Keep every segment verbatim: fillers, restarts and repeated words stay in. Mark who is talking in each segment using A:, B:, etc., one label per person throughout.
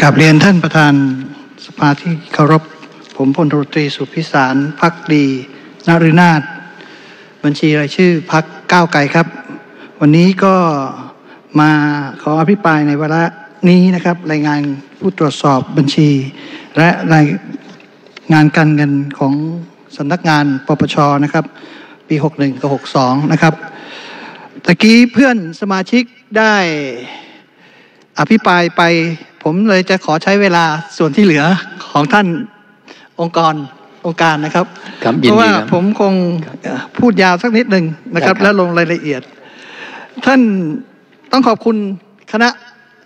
A: กราบเรียนท่านประธานสภาที่เคารพผมพลตรีสุพิสารภักดีนฤนาถบัญชีรายชื่อพรรคก้าวไกลครับวันนี้ก็มาขออภิปรายในวาระนี้นะครับรายงานผู้ตรวจสอบบัญชีและรายงานการเงินของสำนักงานปปช.นะครับปีหกสิบเอ็ดกับหกสิบสองนะครับตะกี้เพื่อนสมาชิกได้อภิปรายไปผมเลยจะขอใช้เวลาส่วนที่เหลือของท่านองค์กรองค์การนะครับเพราะว่าผมคงพูดยาวสักนิดหนึ่งนะครับและลงรายละเอียดท่านต้องขอบคุณคณะ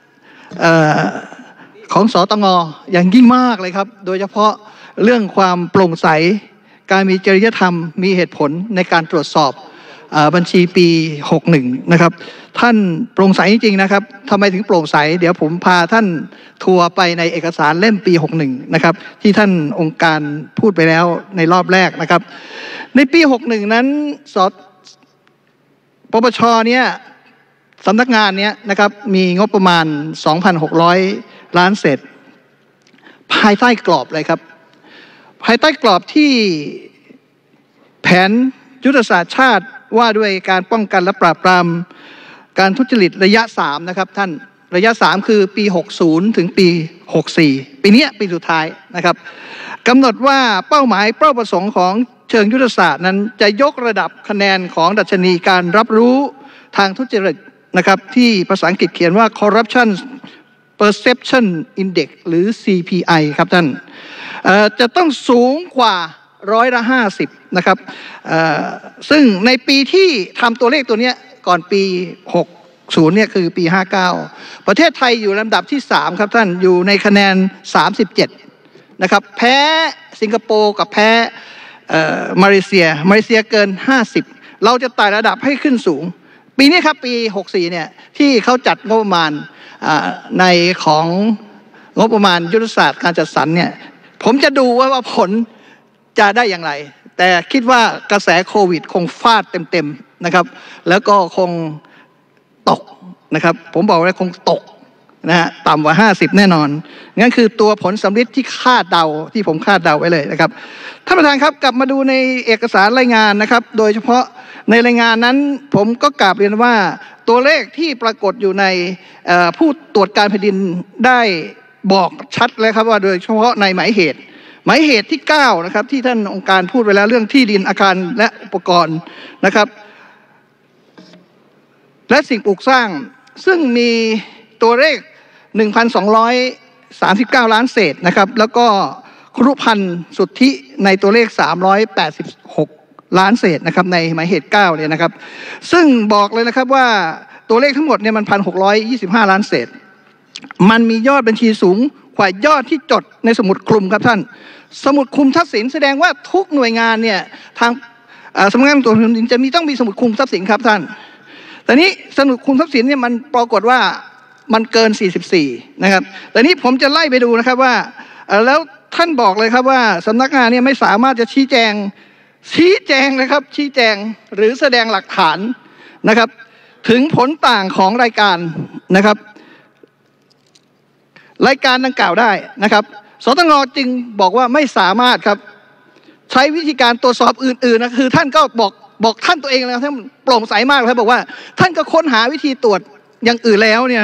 A: ของสตง.อย่างยิ่งมากเลยครับโดยเฉพาะเรื่องความโปร่งใสการมีจริยธรรมมีเหตุผลในการตรวจสอบบัญชีปีหกสิบเอ็ดนะครับท่านโปร่งใสจริงๆนะครับทำไมถึงโปร่งใสเดี๋ยวผมพาท่านทัวร์ไปในเอกสารเล่มปีหกสิบเอ็ดนะครับที่ท่านองค์การพูดไปแล้วในรอบแรกนะครับในปีหกสิบเอ็ดนั้นสปปช.เนี่ยสำนักงานเนี้ยนะครับมีงบประมาณ สองพันหกร้อย ล้านเศษภายใต้กรอบเลยครับภายใต้กรอบที่แผนยุทธศาสตร์ชาติว่าด้วยการป้องกันและปราบปรามการทุจริตระยะสามนะครับท่านระยะสามคือปีหกสิบถึงปีหกสิบสี่ปีนี้ปีสุดท้ายนะครับกำหนดว่าเป้าหมายเป้าประสงค์ของเชิงยุทธศาสตร์นั้นจะยกระดับคะแนนของดัชนีการรับรู้ทางทุจริตนะครับที่ภาษาอังกฤษเขียนว่า corruption perception index หรือ ซี พี ไอ ครับท่านจะต้องสูงกว่าร้อยละห้าสิบนะครับซึ่งในปีที่ทำตัวเลขตัวนี้ก่อนปีหกสิบเนี่ยคือปีห้าเก้าประเทศไทยอยู่ลำดับที่สามครับท่านอยู่ในคะแนนสามสิบเจ็ดนะครับแพ้สิงคโปร์กับแพ้มาเลเซียมาเลเซียเกินห้าสิบเราจะไต่ระดับให้ขึ้นสูงปีนี้ครับปีหกสิบสี่เนี่ยที่เขาจัดงบประมาณในของงบประมาณยุทธศาสตร์การจัดสรรเนี่ยผมจะดูว่าว่าผลจะได้อย่างไรแต่คิดว่ากระแสโควิดคงฟาดเต็มๆนะครับแล้วก็คงตกนะครับผมบอกว่าคงตกนะฮะต่ำกว่าห้าสิบแน่นอนงั้นคือตัวผลสำลิดที่คาดเดาที่ผมคาดเดาไว้เลยนะครับท่านประธานครับกลับมาดูในเอกสารรายงานนะครับโดยเฉพาะในรายงานนั้นผมก็กราบเรียนว่าตัวเลขที่ปรากฏอยู่ในผู้ตรวจการแผ่นดินได้บอกชัดเลยครับว่าโดยเฉพาะในหมายเหตุหมายเหตุที่เก้านะครับที่ท่านองค์การพูดไปแล้วเรื่องที่ดินอาคารและอุปกรณ์นะครับและสิ่งปลูกสร้างซึ่งมีตัวเลข หนึ่งพันสองร้อยสามสิบเก้า ล้านเศษนะครับแล้วก็ครุพันธ์สุทธิในตัวเลขสามร้อยแปดสิบหกล้านเศษนะครับในหมายเหตุเก้าเนี่ยนะครับซึ่งบอกเลยนะครับว่าตัวเลขทั้งหมดเนี่ยมัน หนึ่งพันหกร้อยยี่สิบห้า ล้านเศษมันมียอดบัญชีสูงกว่ายอดที่จดในสมุดคลุมครับท่านสมุดคลุมทรัพย์สินแสดงว่าทุกหน่วยงานเนี่ยทางสำนักงานตรวจแผ่นดินจะมีต้องมีสมุดคลุมทรัพย์สินครับท่านแต่นี้สมุดคลุมทรัพย์สินเนี่ยมันปรากฏว่ามันเกินสี่สิบสี่นะครับแต่นี้ผมจะไล่ไปดูนะครับว่าแล้วท่านบอกเลยครับว่าสำนักงานเนี่ยไม่สามารถจะชี้แจงชี้แจงนะครับชี้แจงหรือแสดงหลักฐานนะครับถึงผลต่างของรายการนะครับรายการดังกล่าวได้นะครับสตง.จึงบอกว่าไม่สามารถครับใช้วิธีการตรวจสอบอื่นๆนะคือท่านก็บอกบอกท่านตัวเองแล้วท่านโปร่งใสมากเลยบอกว่าท่านก็ค้นหาวิธีตรวจอย่างอื่นแล้วเนี่ย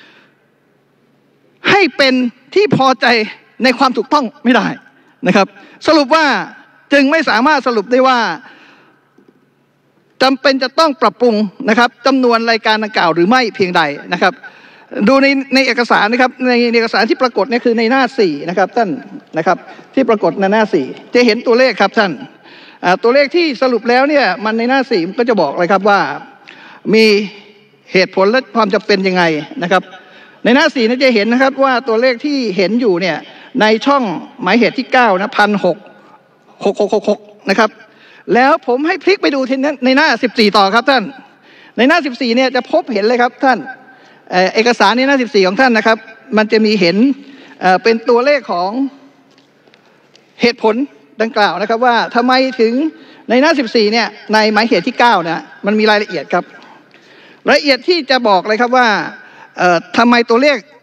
A: ให้เป็นที่พอใจในความถูกต้องไม่ได้นะครับสรุปว่าจึงไม่สามารถสรุปได้ว่าจำเป็นจะต้องปรับปรุงนะครับจำนวนรายการดังกล่าวหรือไม่เพียงใดนะครับดูในในเอกสารนะครับในเอกสารที่ปรากฏเนี่ยคือในหน้าสี่นะครับท่านนะครับที่ปรากฏในหน้าสี่จะเห็นตัวเลขครับท่านตัวเลขที่สรุปแล้วเนี่ยมันในหน้าสี่ก็จะบอกเลยครับว่ามีเหตุผลและความจำเป็นยังไงนะครับในหน้าสี่นี่จะเห็นนะครับว่าตัวเลขที่เห็นอยู่เนี่ยในช่องหมายเหตุที่เก้านะพันหกหกหกหกหกนะครับแล้วผมให้พลิกไปดูที่ในหน้าสิบสี่ต่อครับท่านในหน้าสิบสี่เนี่ยจะพบเห็นเลยครับท่านเอกสารในหน้าสิบสี่ของท่านนะครับมันจะมีเห็นเป็นตัวเลขของเหตุผลดังกล่าวนะครับว่าทำไมถึงในหน้าสิบสี่เนี่ยในหมายเหตุที่เก้านะมันมีรายละเอียดครับรายละเอียดที่จะบอกเลยครับว่าทำไมตัวเลข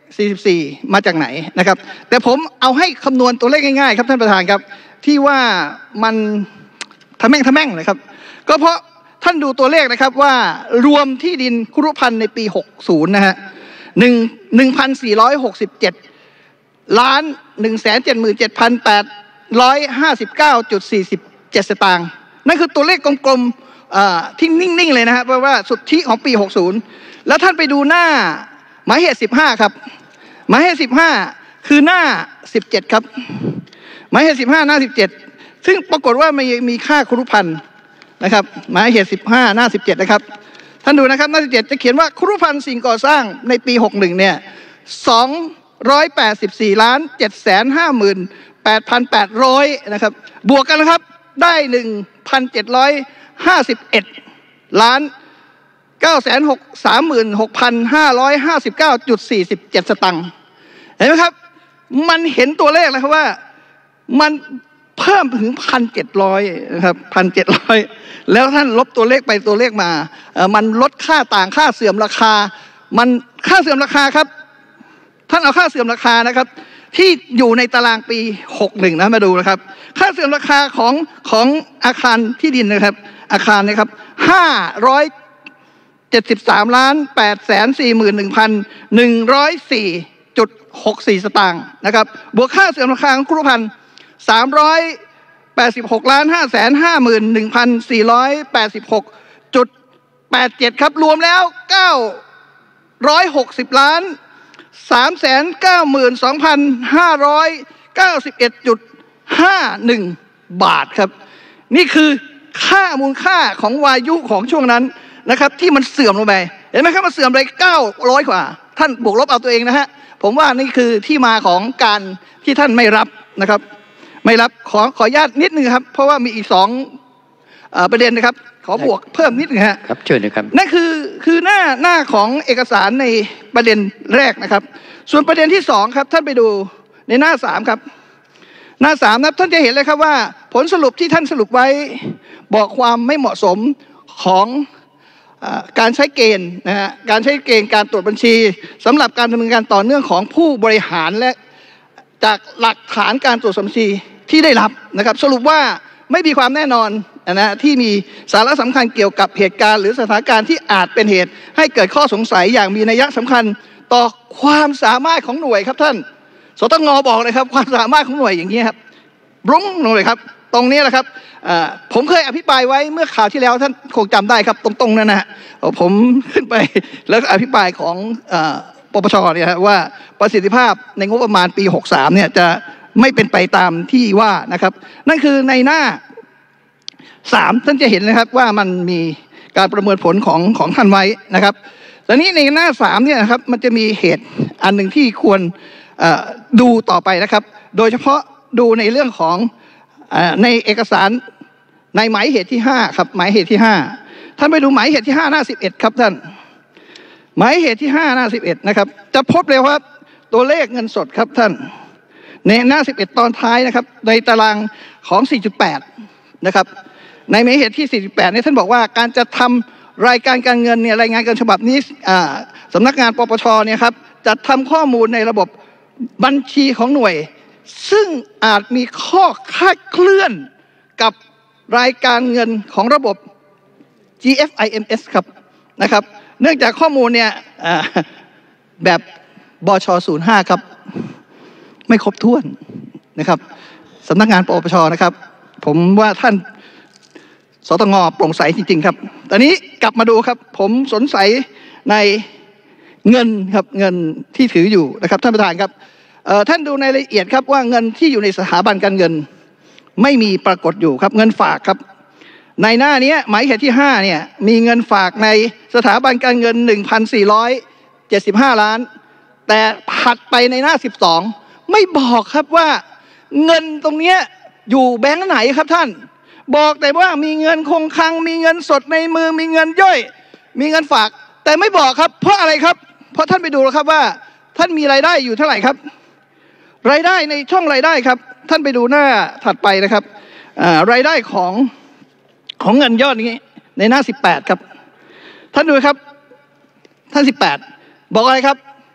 A: สี่สิบสี่มาจากไหนนะครับแต่ผมเอาให้คำนวณตัวเลขง่ายๆครับท่านประธานครับที่ว่ามันทะแม่งทะแม่งเลยครับก็เพราะท่านดูตัวเลขนะครับว่ารวมที่ดินครุพันธ์ในปีหกสิบนะฮะหนึ่งหนึ่งพันสี่ร้อยหกสิบเจ็ดล้านหนึ่งแสนเจ็ดหมื่นเจ็ดพันแปดร้อยห้าสิบเก้าจุดสี่สิบเจ็ดสตางค์นั่นคือตัวเลขกลมๆที่นิ่งๆเลยนะฮะเพราะว่าสุทธิของปีหกสิบแล้วท่านไปดูหน้าหมายเหตุสิบห้าครับหมายเหตุสิบห้าคือหน้าสิบเจ็ดครับหมายเหตุสิบห้าหน้าสิบเจ็ดซึ่งปรากฏว่ามีมีค่าครุพันธ์นะครับหมายเหตุสิบห้าหน้าสิบเจ็ดนะครับท่านดูนะครับหน้าสิบเจ็ดจะเขียนว่าครุพันธ์สิ่งก่อสร้างในปีหกสิบเอ็ดเนี่ยสองร้อยแปดสิบสี่ล้านเจ็ดแสนห้าหมื่นแปดพันแปดร้อยนะครับบวกกันนะครับได้หนึ่งพันเจ็ดร้อยห้าสิบเอ็ดล้านเก้าแสนหกสามหมื่นหกพันห้าร้อยห้าสิบเก้าจุดสี่สิบเจ็ดสตังค์เห็นไหมครับมันเห็นตัวเลขแล้วครับว่ามันเพิ่มถึงพันเจ็ดร้อยนะครับพันเจ็ดร้อยแล้วท่านลบตัวเลขไปตัวเลขมาเอ่อมันลดค่าต่างค่าเสื่อมราคามันค่าเสื่อมราคาครับท่านเอาค่าเสื่อมราคานะครับที่อยู่ในตารางปีหกสิบเอ็ดนะมาดูนะครับค่าเสื่อมราคาของของอาคารที่ดินนะครับอาคารนะครับห้าร้อยเจ็ดสิบสามล้านแปดแสนสี่หมื่นหนึ่งพันหนึ่งร้อยสี่จุดหกสี่สตางค์นะครับบวกค่าเสื่อมราคาของครุพันธ์สามร้อยแปดสิบหกล้านห้าแสนห้าหมื่นหนึ่งพันสี่ร้อยแปดสิบหกจุดแปดเจ็ดครับรวมแล้วเก้าร้อยหกสิบล้านสามแสนเก้าหมื่นสองพันห้าร้อยเก้าสิบเอ็ดจุดห้าหนึ่งบาทครับนี่คือค่ามูลค่าของวายุของช่วงนั้นนะครับที่มันเสื่อมลงไปเห็นไหมครับมันเสื่อมไปเก้าร้อยกว่าท่านบวกลบเอาตัวเองนะฮะผมว่านี่คือที่มาของการที่ท่านไม่รับนะครับไม่รับขอขออนุญาตนิดนึงครับเพราะว่ามีอีกสองประเด็นนะครับขอบวกเพิ่มนิดนึงฮะ
B: ครับเชิญนะครับ
A: นั่นคือคือหน้าหน้าของเอกสารในประเด็นแรกนะครับส่วนประเด็นที่สองครับท่านไปดูในหน้าสามครับหน้าสามนะท่านจะเห็นเลยครับว่าผลสรุปที่ท่านสรุปไว้บอกความไม่เหมาะสมของการใช้เกณฑ์นะฮะการใช้เกณฑ์การตรวจบัญชีสำหรับการดำเนินการต่อเนื่องของผู้บริหารและจากหลักฐานการตรวจสอบบัญชีที่ได้รับนะครับสรุปว่าไม่มีความแน่นอนนะที่มีสาระสำคัญเกี่ยวกับเหตุการณ์หรือสถานการณ์ที่อาจเป็นเหตุให้เกิดข้อสงสัยอย่างมีนัยสำคัญต่อความสามารถของหน่วยครับท่านสตงบอกเลยครับความสามารถของหน่วยอย่างนี้ครับรุ่งลงเลยครับตรงนี้แหละครับผมเคยอภิปรายไว้เมื่อข่าวที่แล้วท่านคงจำได้ครับตรงๆนั่นนะฮะผมขึ้นไปแล้วอภิปรายของปปชเนี่ยว่าประสิทธิภาพในงบประมาณปีหกสิบสามเนี่ยจะไม่เป็นไปตามที่ว่านะครับนั่นคือในหน้าสามท่านจะเห็นนะครับว่ามันมีการประเมินผลของของท่านไว้นะครับแต่นี้ในหน้าสามเนี่ยนะครับมันจะมีเหตุอันหนึ่งที่ควรดูต่อไปนะครับโดยเฉพาะดูในเรื่องของในเอกสารในหมายเหตุที่ห้าครับหมายเหตุที่ห้าท่านไปดูหมายเหตุที่ห้าหน้าสิบเอ็ดครับท่านหมายเหตุที่ห้าหน้าสิบเอ็ดนะครับจะพบเลยว่าตัวเลขเงินสดครับท่านในหน้าสิบเอ็ดตอนท้ายนะครับในตารางของ สี่จุดแปด นะครับในหมายเหตุที่ สี่จุดแปด เนี่ยท่านบอกว่าการจะทำรายการการเงินเนี่ยรายงานการฉบับนี้สำนักงานปปชเนี่ยครับจัดทำข้อมูลในระบบบัญชีของหน่วยซึ่งอาจมีข้อคลาดเคลื่อนกับรายการเงินของระบบ จี เอฟ ไอ เอ็ม เอส ครับนะครับเนื่องจากข้อมูลเนี่ยแบบบช ศูนย์ห้า ครับไม่ครบถ้วนนะครับสำนักงานปปชนะครับผมว่าท่านสตงโปร่งใสจริงๆครับตอนนี้กลับมาดูครับผมสงสัยในเงินครับเงินที่ถืออยู่นะครับท่านประธานครับท่านดูในรายละเอียดครับว่าเงินที่อยู่ในสถาบันการเงินไม่มีปรากฏอยู่ครับเงินฝากครับในหน้านี้หมายเหตุที่ห้าเนี่ยมีเงินฝากในสถาบันการเงิน หนึ่งพันสี่ร้อยเจ็ดสิบห้า ล้านแต่ถัดไปในหน้าสิบสองไม่บอกครับว่าเงินตรงนี้อยู่แบงค์ไหนครับท่านบอกแต่ว่ามีเงินคงคลังมีเงินสดในมือมีเงินย่อยมีเงินฝากแต่ไม่บอกครับเพราะอะไรครับเพราะท่านไปดูแล้วครับว่าท่านมีรายได้อยู่เท่าไหร่ครับรายได้ในช่องรายได้ครับท่านไปดูหน้าถัดไปนะครับรายได้ของของเงินยอดนี้ในหน้าสิบแปดครับท่านดูครับท่านสิบแปดบอกอะไรครับ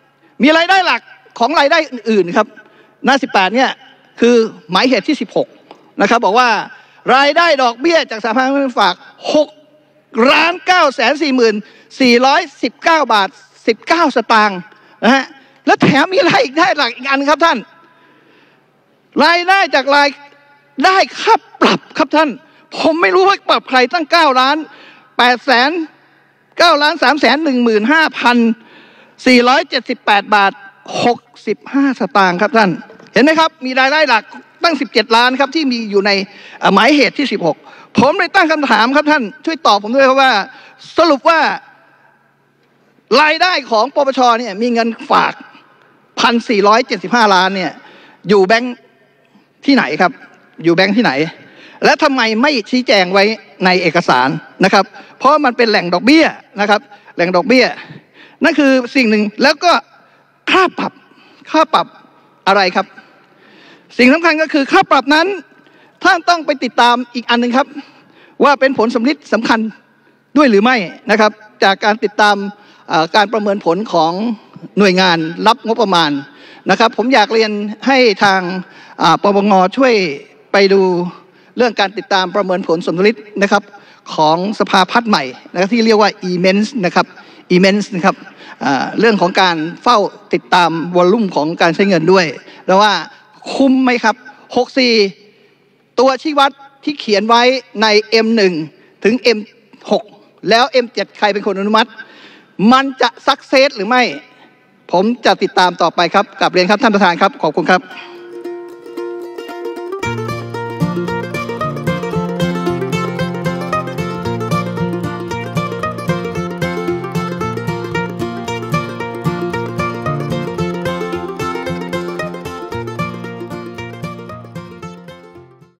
A: มีรายได้หลักของรายได้อื่นๆครับหน้าสิบแปดเนี่ยคือหมายเหตุที่สิบหกนะครับบอกว่ารายได้ดอกเบี้ยจากสหพันธ์เงินฝากหกล้านเก้าแสนสี่หมื่นสี่ร้อยสิบเก้าบาทสิบเก้าสตางค์นะฮะแล้วแถมมีรายอีกได้หลักอีกอันครับท่านรายได้จากรายได้ค่าปรับครับท่านผมไม่รู้ว่าปรับใครตั้งเก้าล้านแปดแสนเก้าล้านสามแสนหนึ่งหมื่นห้าพันสี่ร้อยเจ็ดสิบแปดบาทหกสิบห้าสตางค์ครับท่านเห็นไหมครับมีรายได้หลักตั้งสิบเจ็ดล้านครับที่มีอยู่ในหมายเหตุที่สิบหกผมเลยตั้งคำถามครับท่านช่วยตอบผมด้วยครับว่าสรุปว่ารายได้ของปปชเนี่ยมีเงินฝากพันสี่ร้อยเจ็ดสิบห้าล้านเนี่ยอยู่แบงค์ที่ไหนครับอยู่แบงค์ที่ไหนและทำไมไม่ชี้แจงไว้ในเอกสารนะครับเพราะมันเป็นแหล่งดอกเบี้ยนะครับแหล่งดอกเบี้ยนั่นคือสิ่งหนึ่งแล้วก็ค่าปรับค่าปรับอะไรครับสิ่งสำคัญก็คือค่าปรับนั้นท่านต้องไปติดตามอีกอันหนึ่งครับว่าเป็นผลสำลิดสำคัญด้วยหรือไม่นะครับจากการติดตามการประเมินผลของหน่วยงานรับงบประมาณนะครับผมอยากเรียนให้ทางปปงช่วยไปดูเรื่องการติดตามประเมินผลสมทบนะครับของสภาพัฒน์ใหม่นะครับที่เรียกว่า อี เมนส์ นะครับ อี เมนส์ นะครับเรื่องของการเฝ้าติดตามวอลลุ่มของการใช้เงินด้วยแล้วว่าคุ้มไหมครับหกสิบสี่ตัวชี้วัดที่เขียนไว้ใน เอ็ม หนึ่ง ถึง เอ็ม หก แล้ว เอ็ม เจ็ด ใครเป็นคนอนุมัติมันจะซักเซสหรือไม่ผมจะติดตามต่อไปครับกลับเรียนครับท่านประธานครับขอบคุณครับ